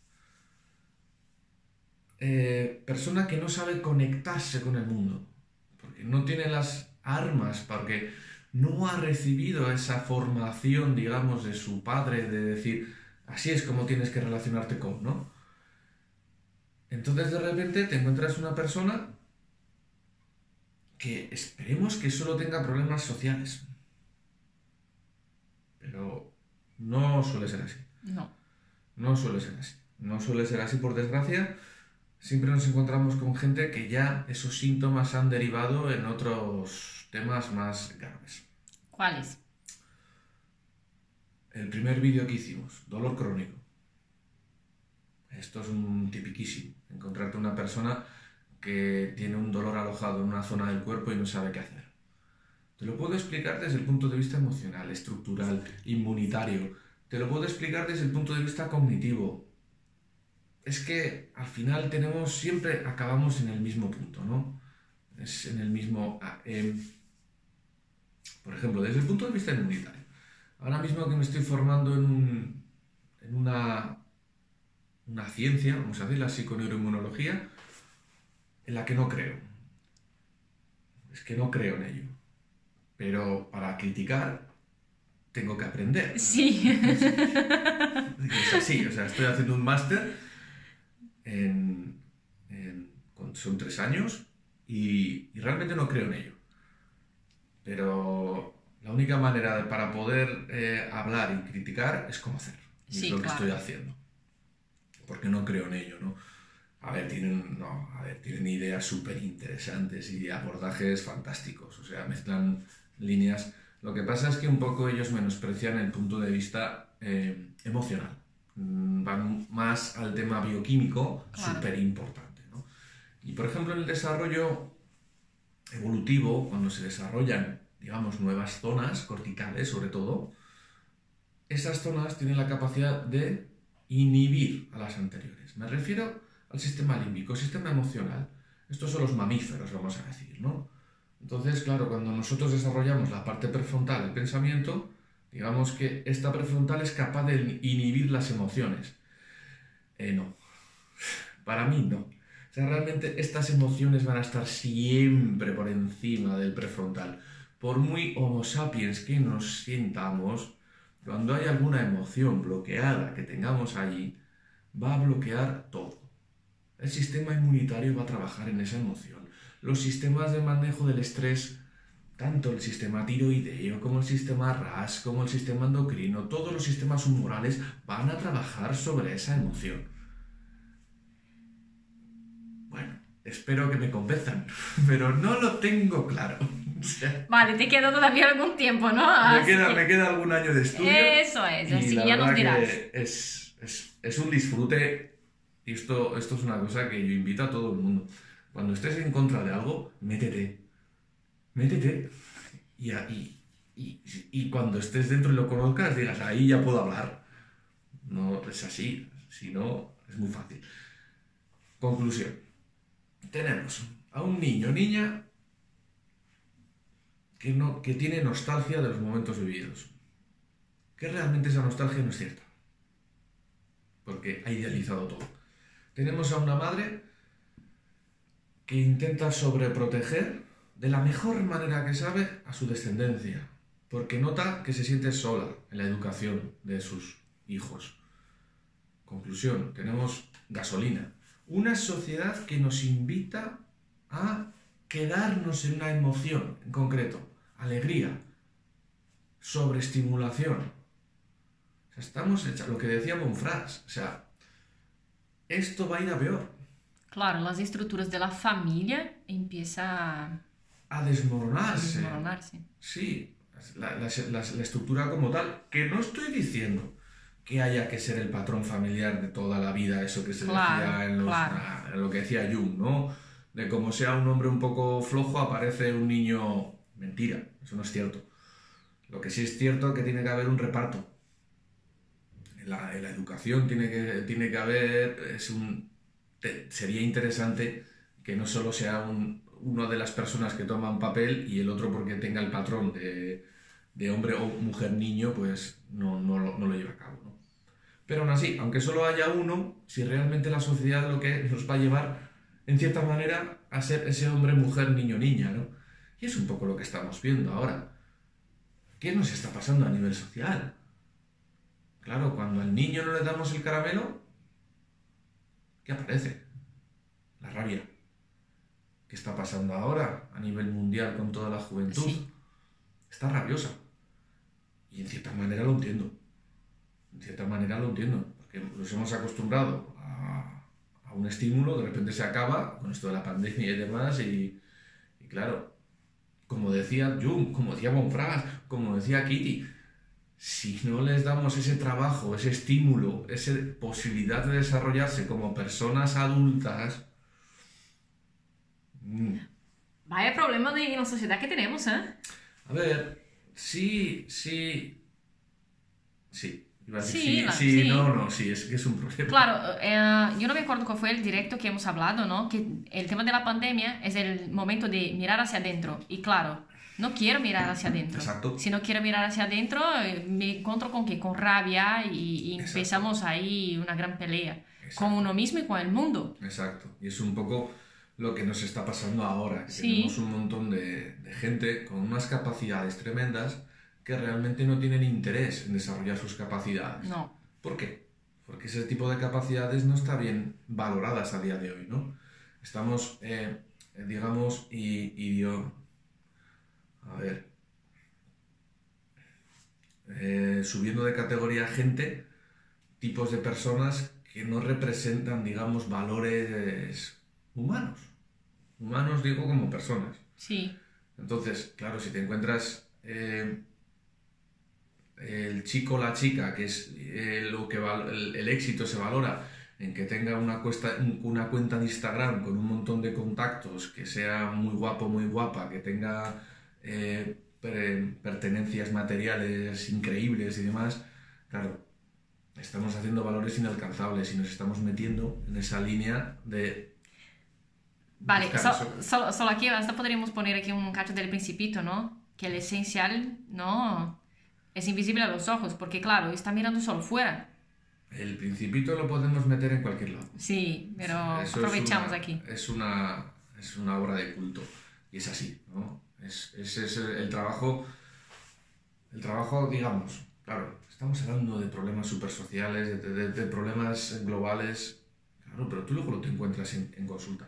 Eh, persona que no sabe conectarse con el mundo, porque no tiene las armas, porque no ha recibido esa formación, digamos, de su padre, de decir, así es como tienes que relacionarte con, ¿no? Entonces de repente te encuentras una persona que esperemos que solo tenga problemas sociales, pero no suele ser así. No. No suele ser así. No suele ser así, por desgracia. Siempre nos encontramos con gente que ya esos síntomas han derivado en otros temas más graves. ¿Cuáles? El primer vídeo que hicimos, dolor crónico. Esto es un tipiquísimo. Encontrarte una persona que tiene un dolor alojado en una zona del cuerpo y no sabe qué hacer. Te lo puedo explicar desde el punto de vista emocional, estructural, inmunitario. Te lo puedo explicar desde el punto de vista cognitivo. Es que al final tenemos, siempre acabamos en el mismo punto, ¿no? Es en el mismo... Eh, por ejemplo, desde el punto de vista inmunitario. Ahora mismo que me estoy formando en, un, en una, una ciencia, vamos a decir, la psiconeuroinmunología, en la que no creo. Es que no creo en ello. Pero para criticar tengo que aprender. Sí. Es así, o sea, estoy haciendo un máster en, en, son tres años y, y realmente no creo en ello. Pero la única manera de, para poder eh, hablar y criticar es conocer. Y Sí, es lo claro. que estoy haciendo. Porque no creo en ello, ¿no? A ver, tienen, no, a ver, tienen ideas súper interesantes y abordajes fantásticos. O sea, mezclan líneas. Lo que pasa es que un poco ellos menosprecian el punto de vista eh, emocional. Mm, Van más al tema bioquímico, Claro. súper importante, ¿no? Y por ejemplo, en el desarrollo evolutivo, cuando se desarrollan, digamos, nuevas zonas corticales, sobre todo, esas zonas tienen la capacidad de inhibir a las anteriores. Me refiero al sistema límbico, sistema emocional. Estos son los mamíferos, vamos a decir, ¿no? Entonces, claro, cuando nosotros desarrollamos la parte prefrontal del pensamiento, digamos que esta prefrontal es capaz de inhibir las emociones. Eh, no. Para mí no. O sea, realmente estas emociones van a estar siempre por encima del prefrontal. Por muy homo sapiens que nos sintamos, cuando hay alguna emoción bloqueada que tengamos allí, va a bloquear todo. El sistema inmunitario va a trabajar en esa emoción. Los sistemas de manejo del estrés, tanto el sistema tiroideo como el sistema R A S, como el sistema endocrino, todos los sistemas humorales van a trabajar sobre esa emoción. Bueno, espero que me convenzan, pero no lo tengo claro. O sea, Vale, te queda todavía algún tiempo, ¿no? me, Así queda, que- me queda algún año de estudio. Eso es, Y así la que ya nos verdad dirás. que es, es, es un disfrute. Y esto, esto es una cosa que yo invito a todo el mundo. Cuando estés en contra de algo, métete. Métete. Y, a- y, y, y cuando estés dentro y lo conozcas, digas, ahí ya puedo hablar. No es así. Si no, es muy fácil. Conclusión. Tenemos a un niño o niña que, no, que tiene nostalgia de los momentos vividos. Que realmente esa nostalgia no es cierta. Porque ha idealizado todo. Tenemos a una madre que intenta sobreproteger de la mejor manera que sabe a su descendencia, porque nota que se siente sola en la educación de sus hijos. Conclusión, tenemos gasolina. Una sociedad que nos invita a quedarnos en una emoción en concreto, alegría, sobreestimulación. O sea, estamos hechos, lo que decía Bonfras, o sea, esto va a ir a peor. Claro, las estructuras de la familia empiezan a A desmoronarse. desmoronarse. Sí, la, la- la- la estructura como tal, que no estoy diciendo que haya que ser el patrón familiar de toda la vida, eso que se Claro, decía en, los, claro. ah, en lo que decía Jung, ¿no? De como sea un hombre un poco flojo, aparece un niño. Mentira, eso no es cierto. Lo que sí es cierto es que tiene que haber un reparto. En la, en la educación tiene que, tiene que haber, es un, te- sería interesante que no solo sea un, uno de las personas que toman papel y el otro porque tenga el patrón de, de hombre o mujer niño, pues no, no, lo, no lo lleva a cabo, ¿no? Pero aún así, aunque solo haya uno, si realmente la sociedad lo que nos va a llevar, en cierta manera, a ser ese hombre, mujer, niño, niña, ¿no? Y es un poco lo que estamos viendo ahora. ¿Qué nos está pasando a nivel social? Claro, cuando al niño no le damos el caramelo, ¿qué aparece? La rabia. ¿Qué está pasando ahora a nivel mundial con toda la juventud? Sí. Está rabiosa. Y en cierta manera lo entiendo. En cierta manera lo entiendo. Porque nos hemos acostumbrado a, a un estímulo, de repente se acaba con esto de la pandemia y demás. Y, y claro, como decía Jung, como decía Bonfras, como decía Kitty, si no les damos ese trabajo, ese estímulo, esa posibilidad de desarrollarse como personas adultas, mm, Vaya problema de la sociedad que tenemos, ¿eh? a ver, sí, sí, sí, iba a decir Sí, sí, la- sí, sí. no, no, sí, es que es un problema. Claro, eh, yo no me acuerdo cuál fue el directo que hemos hablado, ¿no? Que el tema de la pandemia es el momento de mirar hacia adentro. Y claro, no quiero mirar hacia adentro. Exacto. Si no quiero mirar hacia adentro, eh, me encuentro con qué? Con rabia y, y Exacto. empezamos ahí una gran pelea Exacto. con uno mismo y con el mundo. Exacto, y es un poco lo que nos está pasando ahora, que Sí. tenemos un montón de, de gente con unas capacidades tremendas que realmente no tienen interés en desarrollar sus capacidades. No. ¿Por qué? Porque ese tipo de capacidades no está bien valoradas a día de hoy, ¿no? Estamos, eh, digamos, y, y yo, a ver, eh, subiendo de categoría gente, tipos de personas que no representan, digamos, valores humanos. Humanos digo como personas. Sí, Entonces, claro, si te encuentras eh, el chico o la chica, que es eh, lo que val- el, el éxito se valora en que tenga una, cuesta- una cuenta de Instagram con un montón de contactos, que sea muy guapo, muy guapa, que tenga eh, per- pertenencias materiales increíbles y demás, claro, estamos haciendo valores inalcanzables y nos estamos metiendo en esa línea de... vale, buscar so- eso. solo, solo aquí hasta podríamos poner aquí un cacho del principito, ¿no? Que el esencial, ¿no? Es invisible a los ojos, porque claro, está mirando solo fuera. El Principito lo podemos meter en cualquier lado. Sí, pero Eso aprovechamos es una, aquí. Es una, es una obra de culto. Y es así, ¿no? Es, ese es el, el trabajo, el trabajo, digamos, claro, estamos hablando de problemas supersociales, de, de, de problemas globales, claro, pero tú luego lo te encuentras en, en consulta.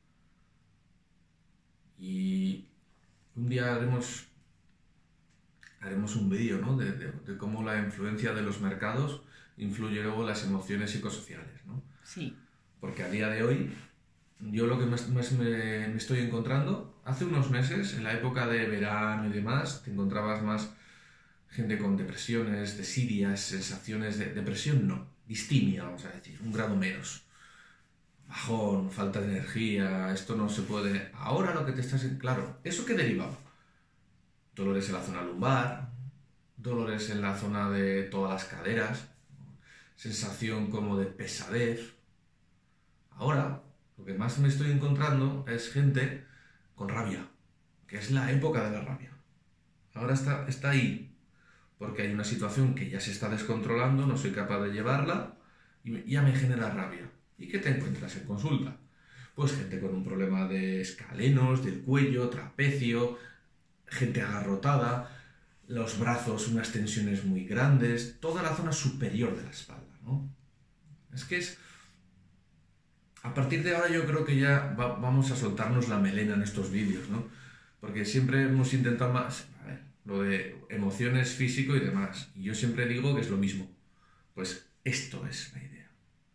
Y un día haremos, haremos un vídeo, ¿no? de, de, de cómo la influencia de los mercados influye luego en las emociones psicosociales, ¿no? Sí, Porque a día de hoy yo lo que más, más me, me estoy encontrando, hace unos meses, en la época de verano y demás, te encontrabas más gente con depresiones, desidias, sensaciones de depresión, no, distimia, vamos a decir, un grado menos. Bajón, falta de energía, esto no se puede. Ahora lo que te estás... Claro, ¿eso qué derivaba? Dolores en la zona lumbar, dolores en la zona de todas las caderas, sensación como de pesadez. Ahora, lo que más me estoy encontrando es gente con rabia, que es la época de la rabia. Ahora está, está ahí, porque hay una situación que ya se está descontrolando, no soy capaz de llevarla y ya me genera rabia. ¿Y qué te encuentras en consulta? Pues gente con un problema de escalenos, del cuello, trapecio, gente agarrotada, los brazos, unas tensiones muy grandes, toda la zona superior de la espalda, ¿no? Es que es... A partir de ahora yo creo que ya va, vamos a soltarnos la melena en estos vídeos, ¿no? Porque siempre hemos intentado más... A ver, lo de emociones, físico y demás. Y yo siempre digo que es lo mismo. Pues esto es la idea.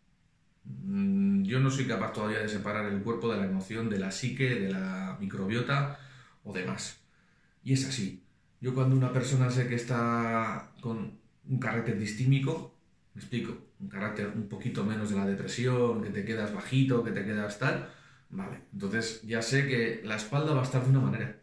Yo no soy capaz todavía de separar el cuerpo de la emoción, de la psique, de la microbiota o demás. Y es así. Yo cuando una persona sé que está con un carácter distímico, me explico, un carácter un poquito menos de la depresión, que te quedas bajito, que te quedas tal, vale, entonces ya sé que la espalda va a estar de una manera.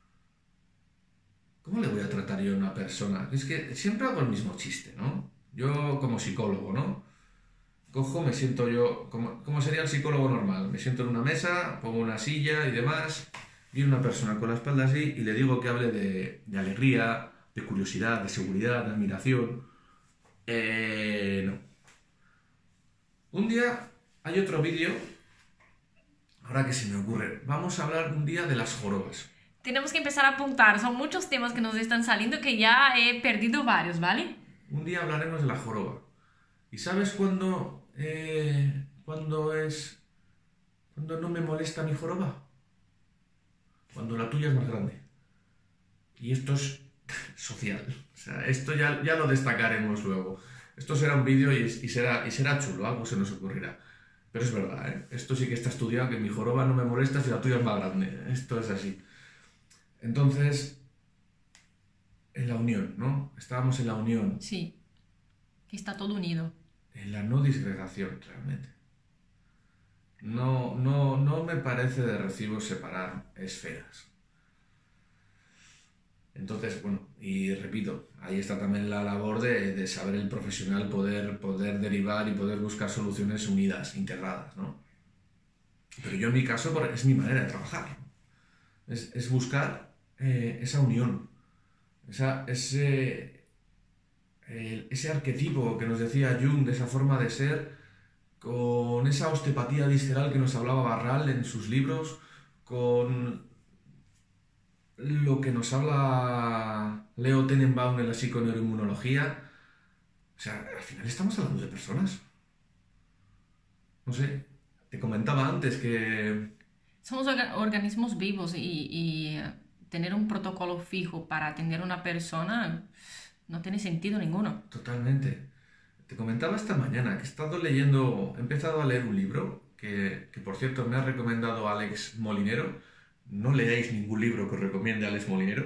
¿Cómo le voy a tratar yo a una persona? Es que siempre hago el mismo chiste, ¿no? Yo como psicólogo, ¿no? Cojo, me siento yo, como, como sería el psicólogo normal, me siento en una mesa, pongo una silla y demás, viene una persona con la espalda así y le digo que hable de, de alegría, de curiosidad, de seguridad, de admiración. Eh, no. Un día hay otro vídeo, ahora que se me ocurre, vamos a hablar un día de las jorobas. Tenemos que empezar a apuntar, son muchos temas que nos están saliendo que ya he perdido varios, ¿vale? Un día hablaremos de la joroba. ¿Y sabes cuándo... Eh, cuando es cuando no me molesta mi joroba? Cuando la tuya es más grande. Y esto es social. O sea, esto ya, ya lo destacaremos luego. Esto será un vídeo y, y, será, y será chulo, algo se nos ocurrirá. Pero es verdad, ¿eh? Esto sí que está estudiado, que mi joroba no me molesta si la tuya es más grande. Esto es así. Entonces, en la unión, ¿no? Estábamos en la unión. Sí, que está todo unido. En la no disgregación, realmente. No, no, no me parece de recibo separar esferas. Entonces, bueno, y repito, ahí está también la labor de, de saber el profesional poder, poder derivar y poder buscar soluciones unidas, integradas, ¿no? Pero yo en mi caso es mi manera de trabajar. Es, es buscar eh, esa unión, esa, ese... El, ese arquetipo que nos decía Jung, de esa forma de ser, con esa osteopatía visceral que nos hablaba Barral en sus libros, con lo que nos habla Leo Tenenbaum en la psiconeuroinmunología. O sea, al final estamos hablando de personas. No sé, te comentaba antes que... Somos orga- organismos vivos y, y eh, tener un protocolo fijo para atender a una persona... No tiene sentido ninguno. Totalmente. Te comentaba esta mañana que he estado leyendo, he empezado a leer un libro que, que por cierto me ha recomendado Alex Molinero. No leáis ningún libro que os recomiende Alex Molinero,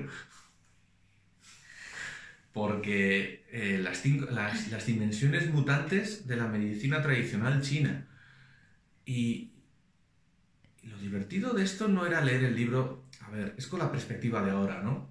porque eh, las, cinco, las, las dimensiones mutantes de la medicina tradicional china. Y, y lo divertido de esto no era leer el libro, a ver, es con la perspectiva de ahora, ¿no?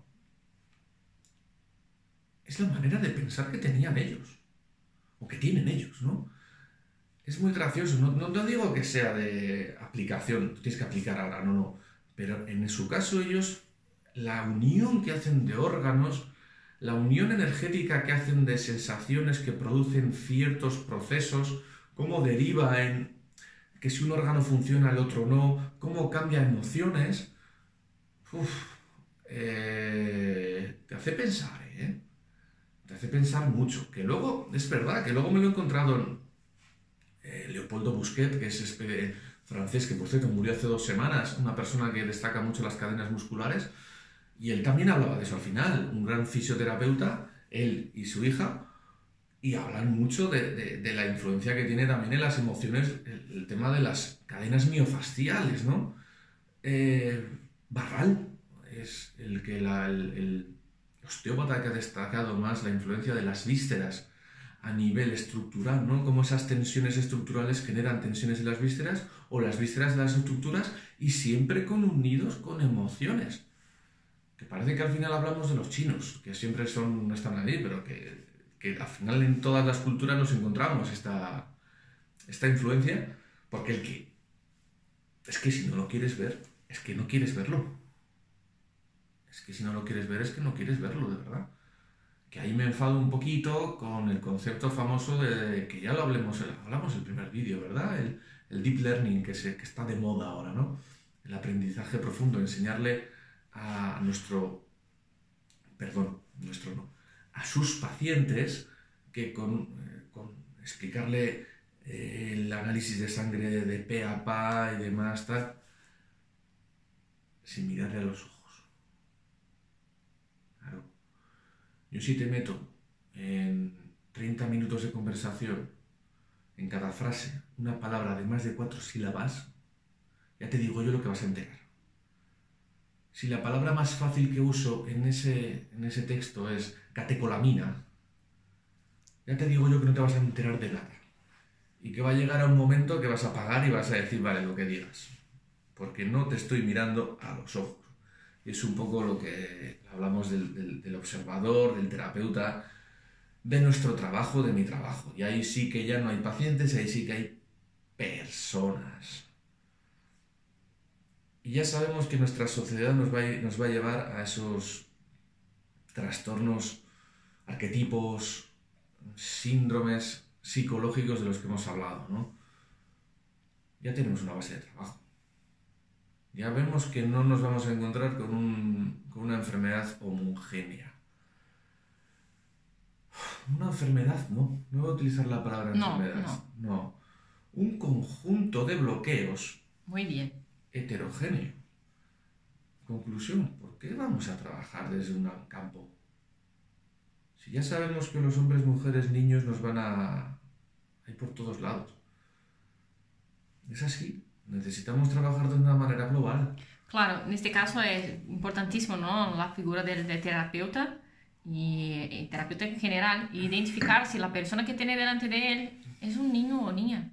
Es la manera de pensar que tenían ellos, o que tienen ellos, ¿no? Es muy gracioso, no, no, no digo que sea de aplicación, tú tienes que aplicar ahora, no, no, pero en su caso ellos, la unión que hacen de órganos, la unión energética que hacen de sensaciones que producen ciertos procesos, cómo deriva en que si un órgano funciona el otro no, cómo cambia emociones, uf, eh, te hace pensar, ¿eh? Te hace pensar mucho, que luego, es verdad, que luego me lo he encontrado en eh, Leopoldo Busquet, que es eh, francés, que por cierto murió hace dos semanas, una persona que destaca mucho las cadenas musculares, y él también hablaba de eso al final, un gran fisioterapeuta, él y su hija, Y hablan mucho de, de- de la influencia que tiene también en las emociones el, el tema de las cadenas miofasciales, ¿no? Eh, Barral es el que la- el, el osteópata que ha destacado más la influencia de las vísceras a nivel estructural, ¿no? Cómo esas tensiones estructurales generan tensiones en las vísceras o las vísceras de las estructuras y siempre con unidos con emociones. Que parece que al final hablamos de los chinos, que siempre son, están ahí, pero que, que al final en todas las culturas nos encontramos esta, esta influencia, porque el que, es que si no lo quieres ver, es que no quieres verlo. Es que si no lo quieres ver, es que no quieres verlo, de verdad. Que ahí me enfado un poquito con el concepto famoso de, que ya lo hablemos, hablamos en el primer vídeo, ¿verdad? El, el deep learning, que, se, que está de moda ahora, ¿no? El aprendizaje profundo, enseñarle a nuestro, perdón, nuestro no, a sus pacientes que con, eh, con explicarle eh, el análisis de sangre de pe a pa y demás, tal, sin mirarle a los ojos. Claro. Yo si te meto en treinta minutos de conversación, en cada frase, una palabra de más de cuatro sílabas, ya te digo yo lo que vas a enterar. Si la palabra más fácil que uso en ese, en ese texto es catecolamina, ya te digo yo que no te vas a enterar de nada. Y que va a llegar a un momento que vas a pagar y vas a decir, vale, lo que digas. Porque no te estoy mirando a los ojos. Y es un poco lo que hablamos del, del, del observador, del terapeuta, de nuestro trabajo, de mi trabajo. Y ahí sí que ya no hay pacientes, ahí sí que hay personas. Y ya sabemos que nuestra sociedad nos va a, nos va a llevar a esos trastornos, arquetipos, síndromes psicológicos de los que hemos hablado, ¿no? Ya tenemos una base de trabajo. Ya vemos que no nos vamos a encontrar con, un, con una enfermedad homogénea. Una enfermedad, no. No voy a utilizar la palabra No, enfermedad. no. No. Un conjunto de bloqueos Muy bien. heterogéneo. Conclusión, ¿por qué vamos a trabajar desde un campo? Si ya sabemos que los hombres, mujeres, niños nos van a ir por todos lados. Es así. Necesitamos trabajar de una manera global. Claro, en este caso es importantísimo, ¿no? La figura del, del terapeuta y el terapeuta en general, identificar si la persona que tiene delante de él es un niño o niña.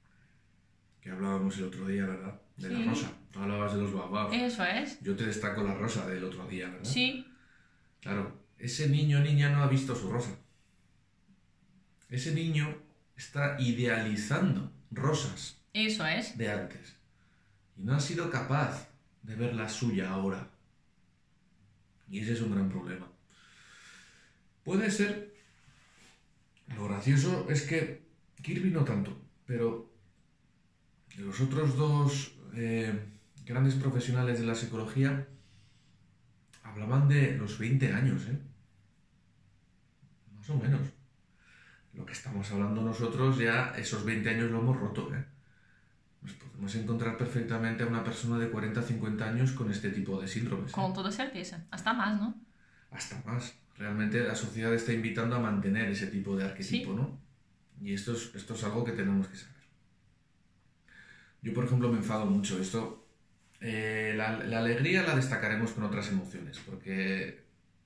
Que hablábamos el otro día, ¿verdad? De Sí. la rosa. Tú hablabas de los baobabs. Eso es. Yo te destaco la rosa del otro día, ¿verdad? Sí, Claro, ese niño o niña no ha visto su rosa. Ese niño está idealizando rosas eso es. de antes. Y no ha sido capaz de ver la suya ahora. Y ese es un gran problema. Puede ser... Lo gracioso es que Kirby no tanto, pero los otros dos eh, grandes profesionales de la psicología hablaban de los veinte años, ¿eh? Más o menos. Lo que estamos hablando nosotros ya, esos veinte años lo hemos roto, ¿eh? Nos podemos encontrar perfectamente a una persona de cuarenta a cincuenta años con este tipo de síndromes, ¿eh? Con toda certeza. Hasta más, ¿no? Hasta más. Realmente la sociedad está invitando a mantener ese tipo de arquetipo, Sí. ¿no? Y esto es, esto es algo que tenemos que saber. Yo, por ejemplo, me enfado mucho. Esto, eh, la, la alegría la destacaremos con otras emociones, porque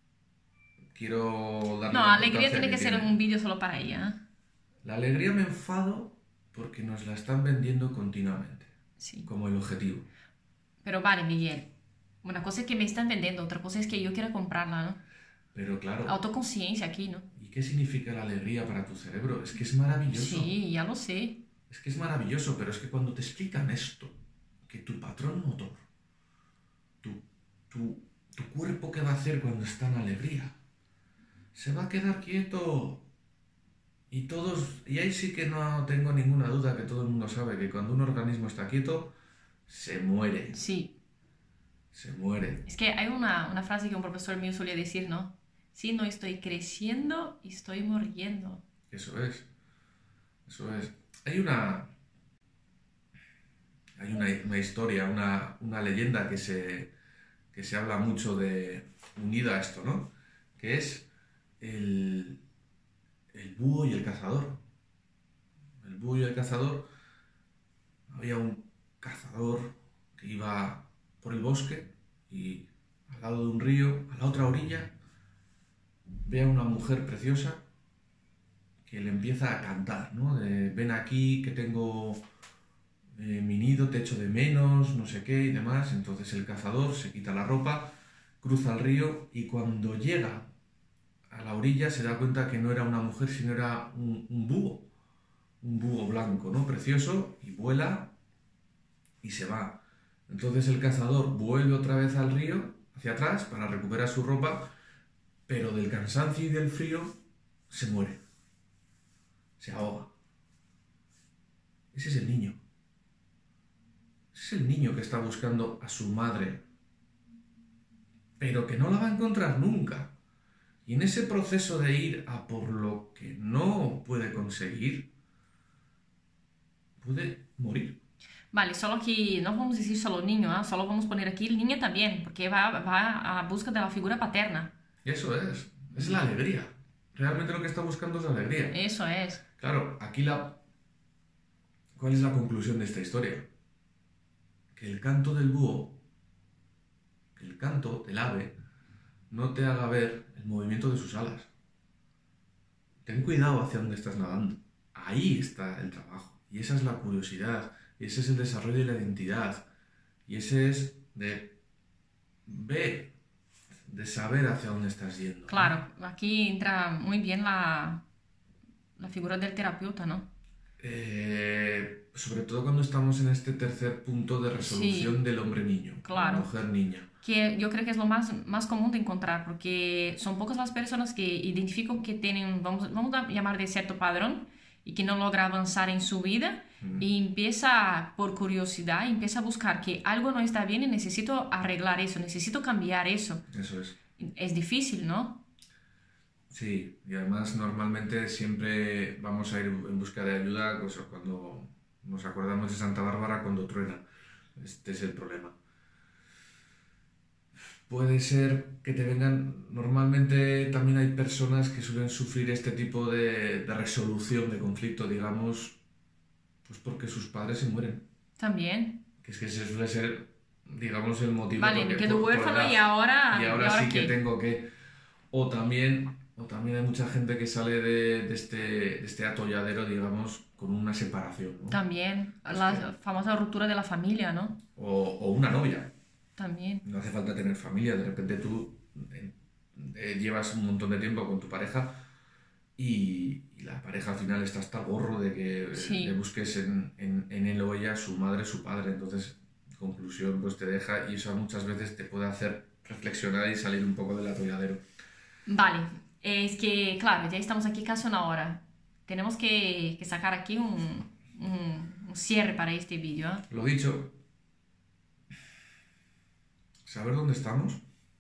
quiero darle No, la alegría importancia tiene que ser tiene. un vídeo solo para ella, ¿eh? La alegría me enfado porque nos la están vendiendo continuamente, Sí. como el objetivo. Pero vale, Miguel. Una cosa es que me están vendiendo, otra cosa es que yo quiera comprarla, ¿no? Pero claro, Autoconciencia aquí, ¿no? ¿y qué significa la alegría para tu cerebro? Es que es maravilloso. Sí, ya lo sé. Es que es maravilloso, pero es que cuando te explican esto, que tu patrón motor, tu, tu, tu cuerpo, ¿qué va a hacer cuando está en alegría? Se va a quedar quieto. Y todos, y ahí sí que no tengo ninguna duda que todo el mundo sabe que cuando un organismo está quieto, se muere. Sí. Se muere. Es que hay una, una frase que un profesor mío solía decir, ¿no? Si no estoy creciendo, estoy muriendo. Eso es. Eso es. Hay una. Hay una, una historia, una, una leyenda que se, que se habla mucho de. Unida a esto, ¿no? Que es el, el búho y el cazador. El búho y el cazador, había un cazador que iba por el bosque y al lado de un río, a la otra orilla, ve a una mujer preciosa que le empieza a cantar, ¿no? De, ven aquí, que tengo eh, mi nido, te echo de menos, no sé qué y demás. Entonces el cazador se quita la ropa, cruza el río y cuando llega a la orilla se da cuenta que no era una mujer, sino era un, un búho, un búho blanco, ¿no? Precioso, y vuela y se va. Entonces el cazador vuelve otra vez al río, hacia atrás, para recuperar su ropa, pero del cansancio y del frío se muere. Se ahoga. Ese es el niño. Ese es el niño que está buscando a su madre, pero que no la va a encontrar nunca. Y en ese proceso de ir a por lo que no puede conseguir, puede morir. Vale, solo que no vamos decir solo niño, ¿eh? Solo vamos poner aquí el niño también, porque va, va a busca de la figura paterna. Eso es, es la alegría. Realmente lo que está buscando es la alegría. Eso es. Claro, aquí la... ¿Cuál es la conclusión de esta historia? Que el canto del búho, que el canto del ave, no te haga ver el movimiento de sus alas. Ten cuidado hacia dónde estás nadando. Ahí está el trabajo. Y esa es la curiosidad. Y ese es el desarrollo de la identidad. Y ese es de ver, de saber hacia dónde estás yendo. Claro, aquí entra muy bien la, la figura del terapeuta, ¿no? Eh, sobre todo cuando estamos en este tercer punto de resolución Sí, del hombre-niño, claro. la mujer-niña. Que yo creo que es lo más, más común de encontrar, porque son pocas las personas que identifican que tienen, vamos, vamos a llamar de cierto padrón, y que no logra avanzar en su vida, Mm. y empieza por curiosidad, empieza a buscar que algo no está bien y necesito arreglar eso, necesito cambiar eso. Eso es. Es difícil, ¿no? Sí, y además normalmente siempre vamos a ir en busca de ayuda pues, cuando nos acordamos de Santa Bárbara cuando truena. Este es el problema. Puede ser que te vengan... Normalmente también hay personas que suelen sufrir este tipo de, de resolución de conflicto, digamos, pues porque sus padres se mueren. También. Que es que ese suele ser, digamos, el motivo. Vale, me porque quedo por- por huérfano edad. y ahora... Y ahora ¿y ahora sí que qué? tengo que... O también, o también hay mucha gente que sale de, de este, de este atolladero, digamos, con una separación, ¿no? También. Es La que- famosa ruptura de la familia, ¿no? O, o una novia. También. No hace falta tener familia, de repente tú eh, eh, llevas un montón de tiempo con tu pareja y, y la pareja al final está hasta el gorro de que eh, Sí. le busques en, en, en él o ella su madre, su padre. Entonces, conclusión, pues te deja y eso muchas veces te puede hacer reflexionar y salir un poco del atolladero. Vale, es que, claro, ya estamos aquí casi una hora. Tenemos que, que sacar aquí un, un, un cierre para este vídeo, ¿eh? Lo dicho, saber dónde estamos,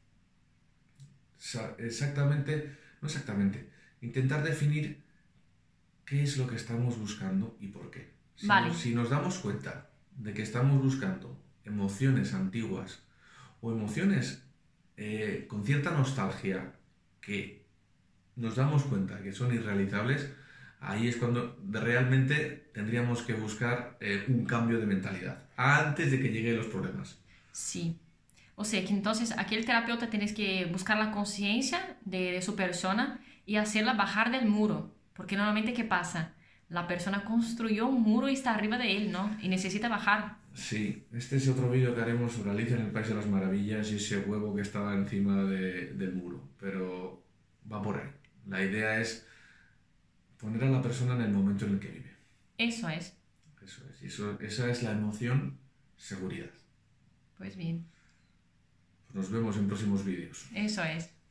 sa- exactamente, no exactamente, intentar definir qué es lo que estamos buscando y por qué. Si, Vale. nos, si nos damos cuenta de que estamos buscando emociones antiguas o emociones eh, con cierta nostalgia que nos damos cuenta que son irrealizables, ahí es cuando de- realmente tendríamos que buscar eh, un cambio de mentalidad antes de que lleguen los problemas. Sí. O sea, que entonces aquí el terapeuta tiene que buscar la conciencia de, de su persona y hacerla bajar del muro. Porque normalmente, ¿qué pasa? La persona construyó un muro y está arriba de él, ¿no? Y necesita bajar. Sí, este es otro vídeo que haremos sobre Alicia en el País de las Maravillas y ese huevo que estaba encima de- del muro, pero va por ahí. La idea es poner a la persona en el momento en el que vive. Eso es. Eso es, y eso, esa es la emoción seguridad. Pues bien, Nos vemos en próximos vídeos. eso es.